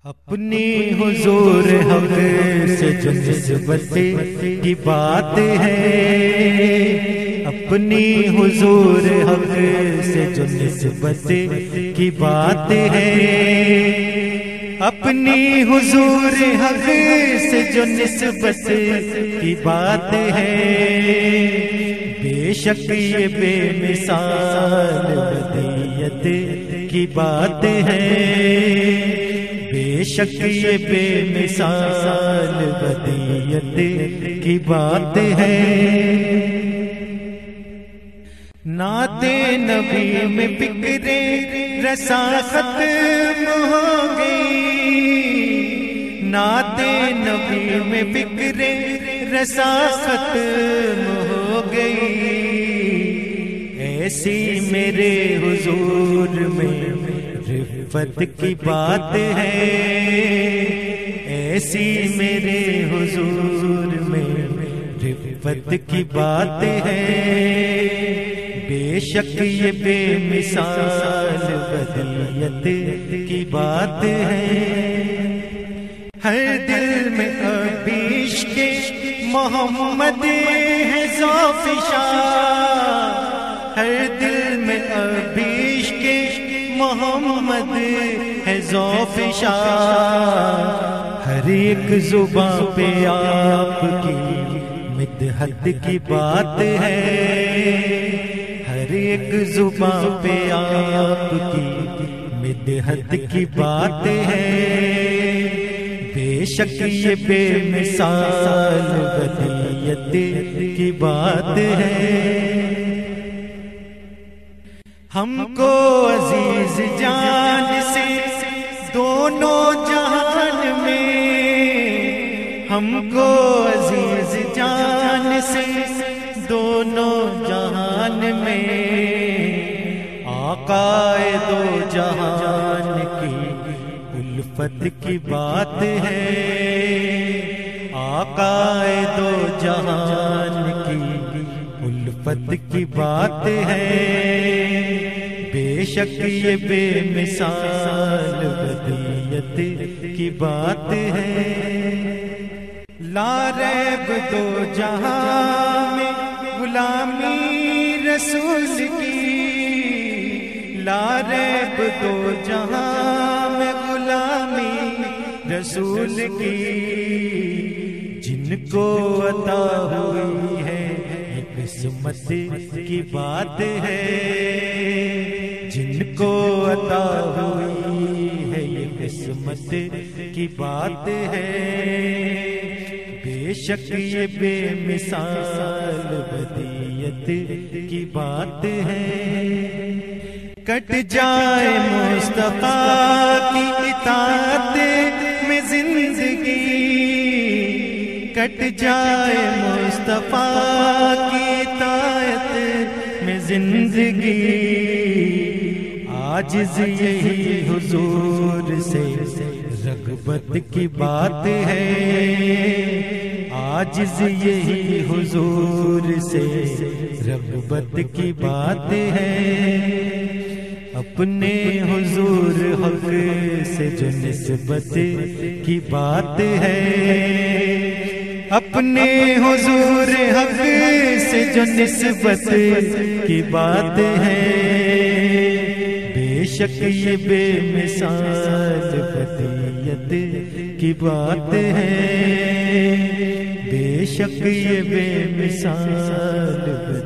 اپنی حضور حق سے جو نسبت کی بات ہے، اپنی حضور حق سے جو نسبت کی بات ہے، اپنی حضور حق سے جو نسبت کی بات ہے، بے شک یہ بے مثال ودیت کی بات ہے، بے شک یہ بے مثال ودیت کی بات ہے۔ نعت نبی میں فکرے رسا ختم ہو گئی، نعت نبی میں فکرے رسا ختم ہو گئی، ایسی میرے حضور میں رفت کی بات ہے، ایسی میرے حضور میں رفت کی بات ہے، بے شک یہ بے مثال ودیت کی بات ہے۔ ہر دل میں اب عشق محمد ہے ذوفشاں، ہر دل میں اب عشق محمد ہے ذوفشاں، ہر ایک زباں پہ آپ کی مدحت کی بات ہے، ہر ایک زباں پہ آپ کی مدحت کی بات ہے، بے شک یہ بے مثال ودیت کی بات ہے۔ ہم کو عزیز جان سے دونوں جہان میں، ہم کو عزیز جان سے دونوں جہان میں، آقا دو جہان کی الفت کی بات ہے، آقا دو جہان کی الفت کی بات ہے، بے شک یہ بے مثال ودیت کی بات ہے۔ لا ریب دو جہاں میں غلامی رسول کی، لا ریب دو جہاں میں غلامی رسول کی، جن کو عطا ہوئی ہے قسمت کی بات ہے، جن کو عطا ہوئی ہے یہ قسمت کی بات ہے، بے شک یہ بے مثال ودیت کی بات ہے۔ کٹ جائے مصطفیٰ کی اطاعت میں زندگی، کٹ جائے مصطفیٰ کی اطاعت میں زندگی، عاجز یہی حضور سے رغبت کی بات ہے، عاجز یہی حضور سے رغبت کی بات ہے، اپنے حضور حق سے جو نسبت کی بات ہے، اپنے حضور حق سے جو نسبت کی بات ہے، بے شک یہ بے مثال ودیت کی بات ہے، بے شک یہ بے مثال